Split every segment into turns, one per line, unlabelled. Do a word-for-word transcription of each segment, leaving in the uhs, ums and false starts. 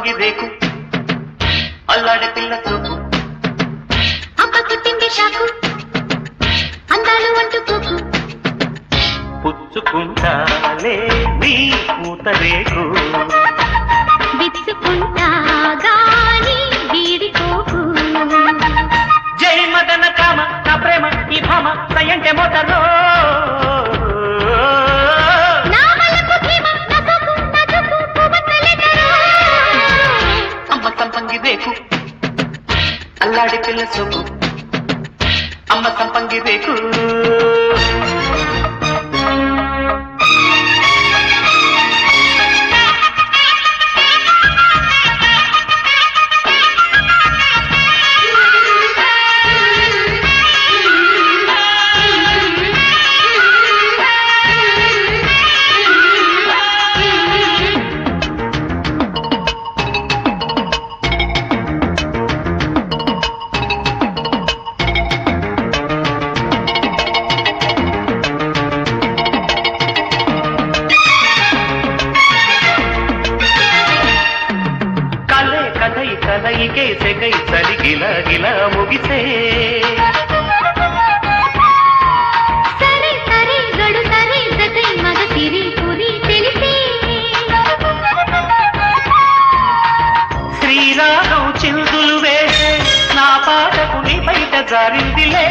సంపంగి రేకు అల్లాడే పిల్ల చూపు
అమ్మ పుట్టింది షాకు అందాలు అంటుకోకు
పుచ్చుకుంటాలే నీ పూత రేకు
విచ్చుకుంటా గాని వీడిపోకు
జై మదన కామ నా ప్రేమ ఈ భామ సయంటే మోటలో అమ్మ సంపంగి రేకు అల్లాడి పిల్ల సోకు అమ్మ సంపంగి రేకు సెగై చలి గిలా గిలా ముగిసే
సరే సరే గడు సరే జగై మగ సిరి పురి తెలిసే
శ్రీరాగం చిందులు వేసే నా పాటకు నీ బయట జారిందిలే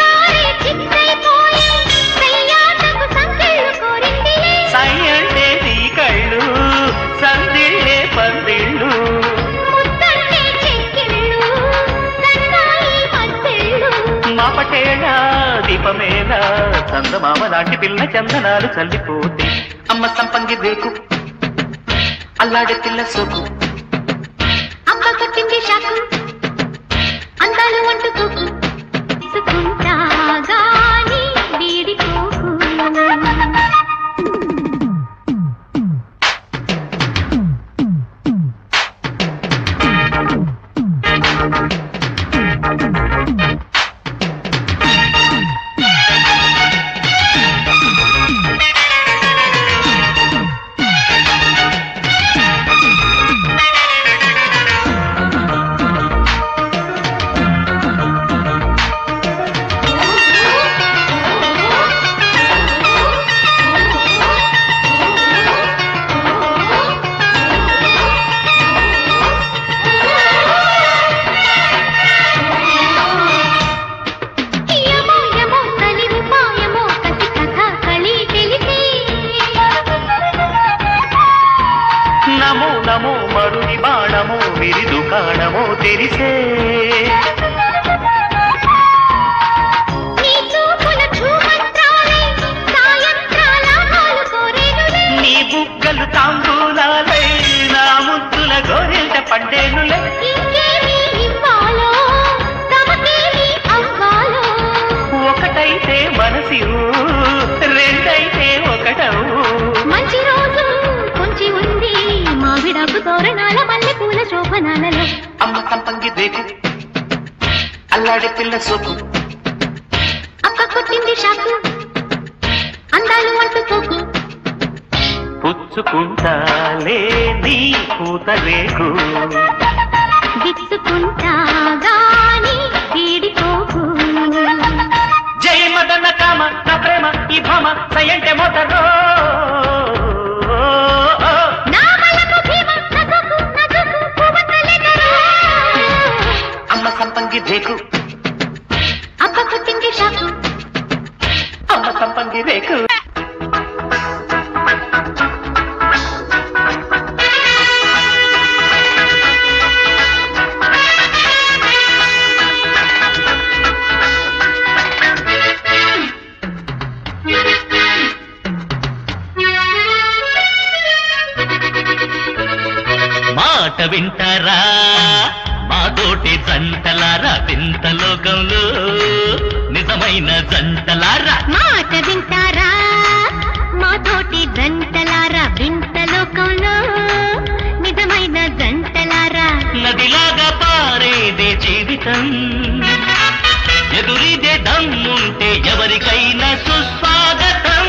సై అంటే నీ కళ్ళు సందిళ్ళే పందిళ్ళు మాపటేళ దీపమేళ చందమామ లాంటి పిల్ల చందనాలు చల్లిపోతే అమ్మ సంపంగి రేకు అల్లాడే పిల్ల సోకు
అమ్మ కట్టింది షాకు అందాలు అంటుకోకు సుకుంటా గాని వీడిపోకు
అమ్మ సంపంగి రేకు అల్లాడే పిల్ల సోకు
అక్క కొట్టింది షాకు అందాలు అంటుకోకు
పుచ్చుకుంటాలే నీ పూత రేకు
విచ్చుకుంటా గాని వీడిపోకు
జై మదన కామ నా ప్రేమ ఈ భామ సయంటే మోటలో సంపంగి రేకు
అక్క కొట్టింది షాకు
అమ్మ సంపంగి రేకు మాట వింటారా మాతోటి జంటలారా వింత లోకంలో నిజమైన జంటలారా
మాట వింటారా మాతోటి జంటలారా వింత లోకంలో నిజమైన జంటలారా
నదిలాగా పారేదే జీవితం ఎదురిదే దమ్ముంటే ఎవరికైనా సుస్వాగతం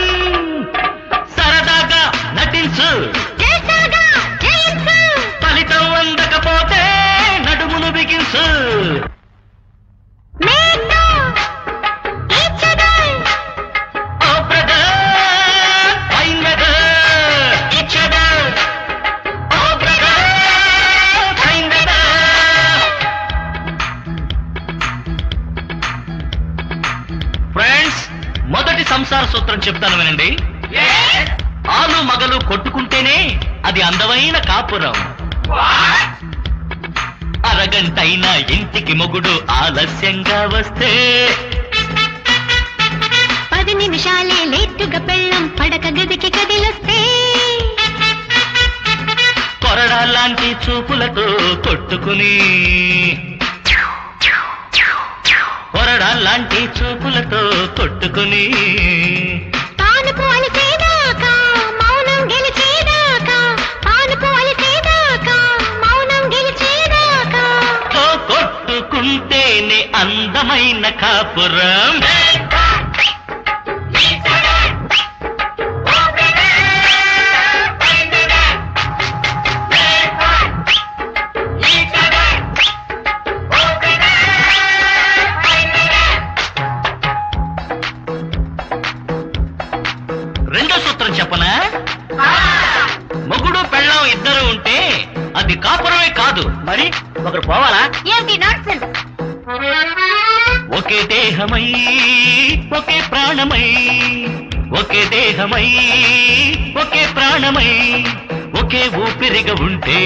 సరదాగా నటించు ఫలితం సూత్రం చెప్తాను వినండి. ఆలు మగలు కొట్టుకుంటేనే అది అందమైన కాపురం. అరగంటైనా ఇంటికి మొగుడు ఆలస్యంగా వస్తే
పది నిమిషాలే లేటుగా పెళ్ళం పడక గదికి కదిలొస్తే
కొరడాలాంటి చూపులతో కొట్టుకుని కొరడాలాంటి చూపులతో కొట్టుకుని
పానుపు అలిసేదాకా మౌనం గెలిచేదాకా పానుపు అలిసేదాకా మౌనం గెలిచేదాకా
కొట్టుకుంటేనే అందమైన కాపురం. రెండో సూత్రం చెప్పనా? మొగుడు పెళ్ళం ఇద్దరు ఉంటే అది కాపురమే కాదు, మరి ఒకరు పోవాలా?
ఏంటి నాన్సెన్స్?
ఒకే దేహమై ఒకే ప్రాణమై ఒకే దేహమై ఒకే ప్రాణమై ఒకే ఊపిరిగా ఉంటే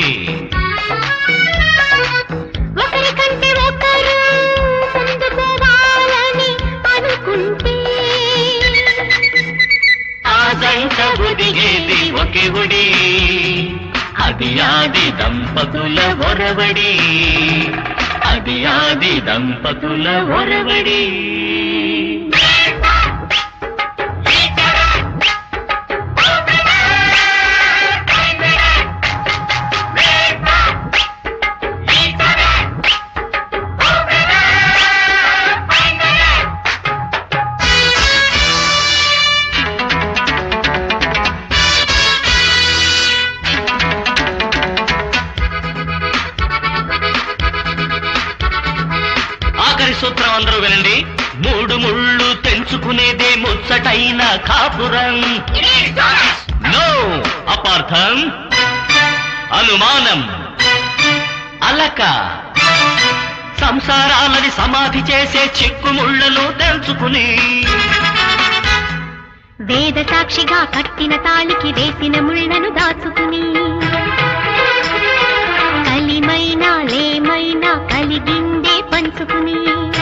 ఒకరికంటే ఒకరు ముందుకోవాలని అనుకుంటే
ఆ జంట ఒదిగేది ఒకే ఒడి, అది ఆది దంపతుల ఒరవడి, అది ఆది దంపతుల ఒరవడి. సూత్రం అందరూ వినండి. మూడు ముళ్ళు తెంచుకునేదే ముచ్చటైన కాపురం. నో అపార్థం, అనుమానం, అలక, సంసారాలని సమాధి చేసే చిక్కుముళ్లను తెంచుకుని
వేద సాక్షిగా కట్టిన తాళికి వేసిన ముళ్లను దాచుకుని కలిమైనా లేమైనా కలిగిందే పంచుకుని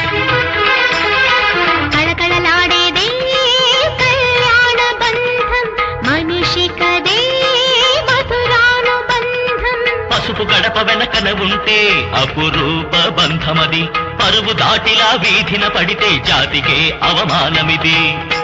కళకళలాడేదే కళ్యాణ బంధం మనిషి కదే మధురానుబంధం.
పసుపు గడప వెనకన ఉంటే అపురూప బంధమది, పరువు దాటిలా వీధిన పడితే జాతికే అవమానమిది.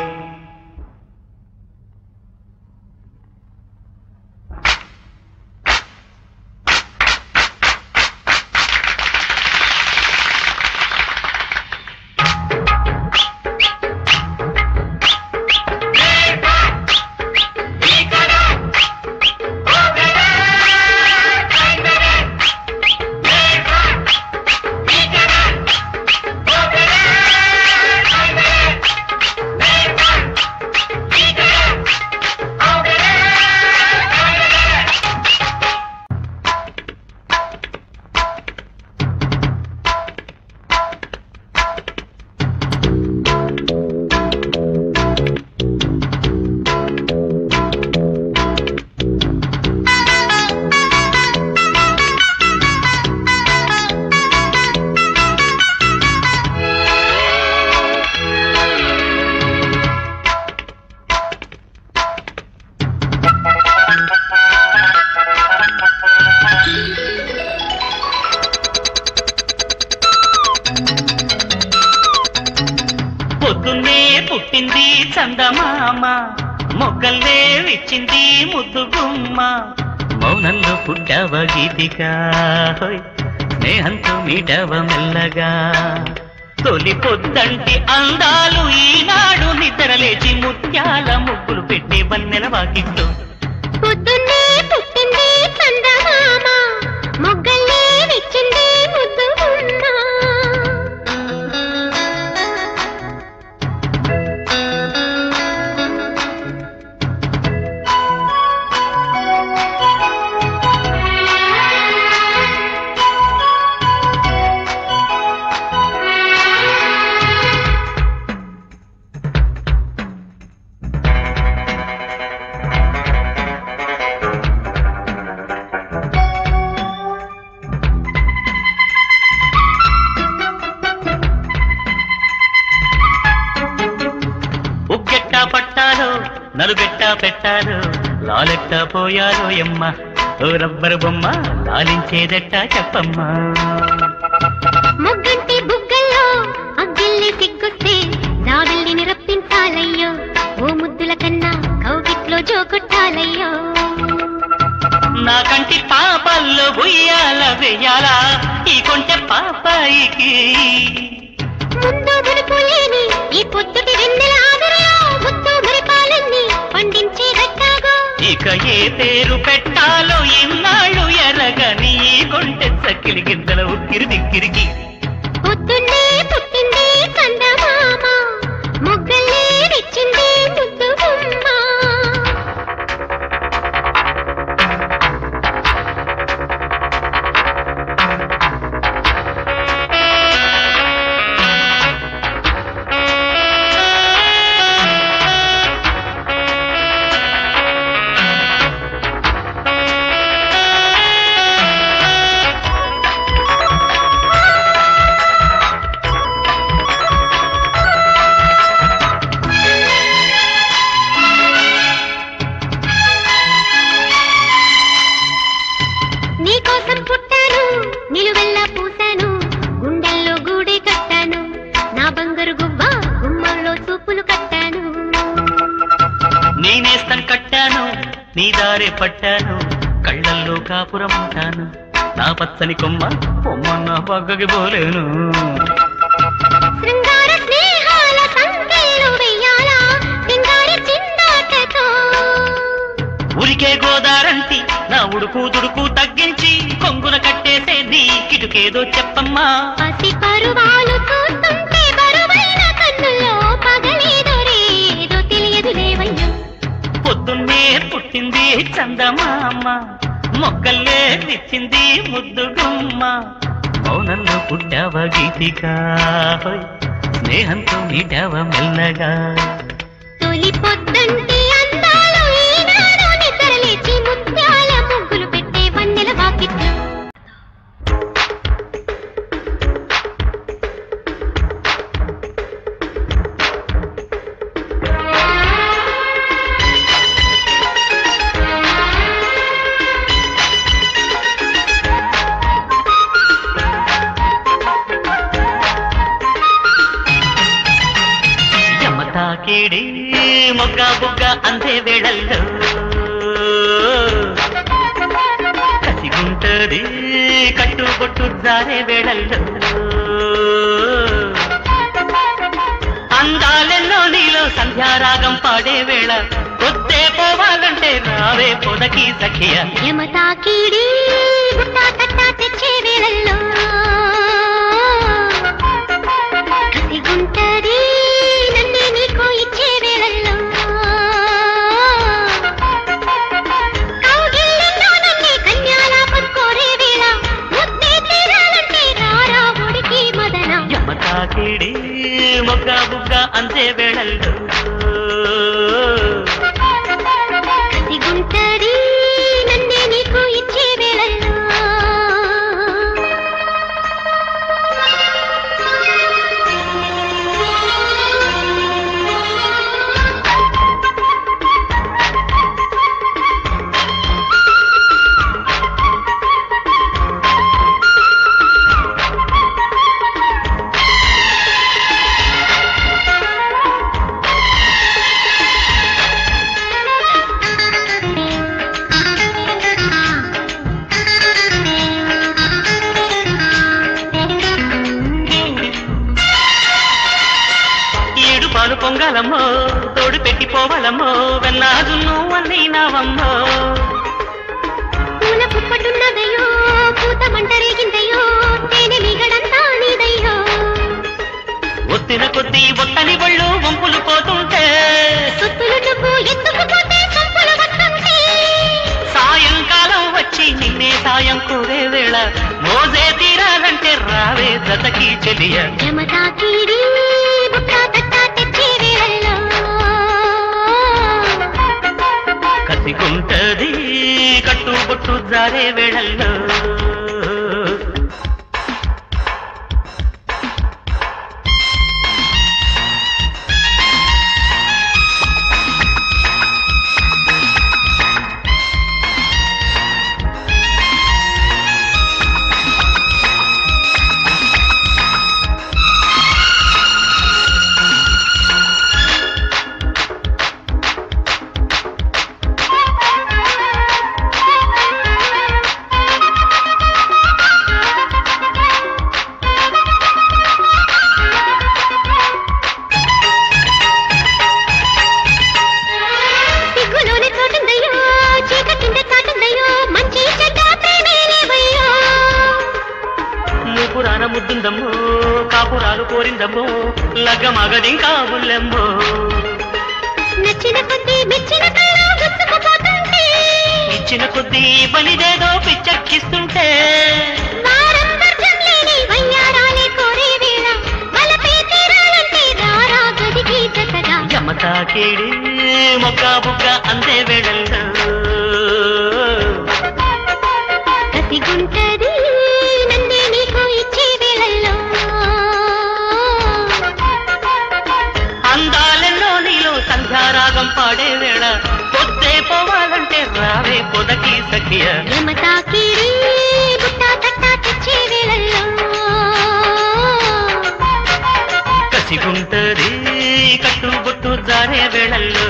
పొద్దున్నే పుట్టింది చందమామ, మొగ్గల్లే విచ్చింది ముద్దు గుమ్మ, మౌనంలో పుట్టావ గీతిగా, స్నేహంతో మీటవ మెల్లగా, తొలి పొద్దంటి అందాలు ఈనాడు నిద్రలేచి ముత్యాల ముగ్గులు పెట్టి వన్నెల వాకిట్లో.
పొద్దున్నే పుట్టింది చందమామ, మొగ్గల్లే విచ్చింది ముద్దు గుమ్మ.
లాలెట్ట పోయారో యమ్మ ఓ రబ్బరు బొమ్మ లాలించేదెట్ట చెప్పమ్మా.
ముగ్గంటి బుగ్గల్లో అగ్గిల్ని సిగ్గొస్తే జాబిల్లిని రప్పించాలయ్యో ఓ ముద్దుల కన్నా కౌగిట్లో జోకొట్టాలయ్యో.
నా కంటి పాపల్లో ఉయ్యాల వెయ్యాలా ఈ కొంటె పాపాయికి.
ముందు మునుపు లేని ఈ పొద్దుటి వెన్నెల ఆదరలో ముద్దు మురిపాలన్నీ పండించే గట్టాగో.
ఇక ఏ పేరు పెట్టాలో ఇన్నాళ్ళు ఎరగని ఈ కొంటె చక్కిలి గింతల ఉక్కిరి దిక్కిరికి.
పొద్దున్నే పుట్టింది చందమామ మొగ్గల్లే విచ్చింది ముద్దు బొమ్మ.
పట్టాను కళ్ళల్లో కాపురం ఉంటాను నా పచ్చని కొమ్మ కొమ్మ నా పగ్గకి పోలేను.
శృంగార స్నేహాల సంఖ్యలు వెయ్యాలా సింగారి చిందాటతో.
ఉరికే గోదారంటి నా ఉడుకు దుడుకు తగ్గించి కొంగున కట్టేసే నీ కిటుకేదో చెప్పమ్మా.
పసి పరువాలు చూస్తుంటే బరువైన కన్నుల్లో పగలేదో రేదో తెలియదు లేవయ్యో.
పొద్దున్నే పుట్టింది చందమామ మొక్కల్లే విచ్చింది ముద్దు గుమ్మ. మౌనంలో పుట్టావ గీతికా స్నేహంతో నీటావ మెల్లగా.
తొలి పొద్దంటి అందాలు ఈనాడు నిద్రలేచి ముత్యాల ముగ్గులు పెట్టే వన్నెల వాకిట్లు.
తాకిడి మొగ్గ బుగ్గ అందే వేళల్లో కసిగుంటది కట్టుబొట్టు జారే వేళల్లో. అందాలెన్నో నీలో సంధ్యారాగం పాడే వేళ వద్దే పోవాలంటే రావే పొదకి సఖియ.
యమ తాకిడి గుట్టా తట్టా తెచ్చే వేళల్లో కసిగుంటది ఇచ్చే వేళల్లో కౌగిళ్ళెన్నో నన్నే కన్యాలాపం కోరే వేళ ముద్దే తీరాలంటే రారా ఉడికి మదన.
యమ తాకిడి మొగ్గ బుగ్గ అంతే వేళల్లో
కసిగుంటది నన్నే నీకు ఇచ్చే వేళల్లో.
పొంగలమ్మో తోడు పెట్టిపోవాలమ్మో వెన్నాదు నువ్వన్నీ నావమ్మో.
పూల పుప్పటున్నదయ్యో పూత మంటరేగిందయ్యో తేనె మిగడంతా నీదయ్యో.
ఒత్తిన కొద్దీ ఒత్తని ఒళ్ళు వంపులు పోతుంటే
సొత్తులు నువ్వు ఎత్తుకుపోతే సంపులు వస్తుంటే
సాయంకాలం వచ్చి నిన్నే సాయం కోరే వేళ మోజే తీరాలంటే రావే జతకి చెలియ.
యమ తాకిడి బుట్టా తట్టా తెచ్చే వేళల్లో
కసిగుంటది కట్టుబొట్టు జారే వేళల్లో. కట్టుకుందమ్మో కాపురాలు కోరిందమ్మో లగ్గమగదింకా బుల్లెమ్మో
నచ్చిన కొద్దీ మెచ్చిన కళ్ళ గుచ్చుకుపోతుంటే
ఇచ్చిన కొద్దీ బలిదేదో పిచ్చెక్కిస్తుంటే
వారం వర్జం లేని వయ్యారాలే కోరే వేళ వలపే తీరాలంటే రారా గదికి జతగా
యమతాకేడి మొక్క బుక్క అందే వేళల్లో
కసిగుంటది నందే నీకు ఇచ్చే వేళల్లో
అందాలెన్నో నీలో సంధ్యారాగం పాడే వేళ పొద్దే పోవాలంటే రావే పొదకి సఖియ
యమతాకిడి గుట్టా తట్టా తెచ్చే వేళల్లో
కసిగుంటది కట్టు బొట్టు జారే వేళల్లో